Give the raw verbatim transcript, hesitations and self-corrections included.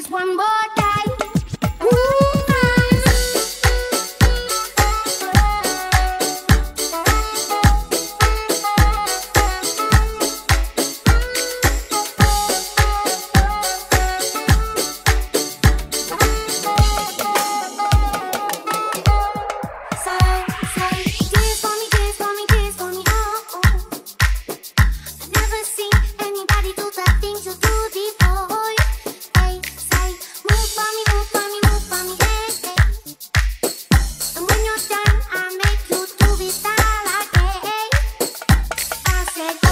this one more time. Ooh, say, say, kiss for me, kiss for me, kiss for me, oh, oh. I've never seen anybody do the things you do before. Hey, say, move for me, move for me, move for me, hey, hey. And when you're done, I make you do it all again. I said.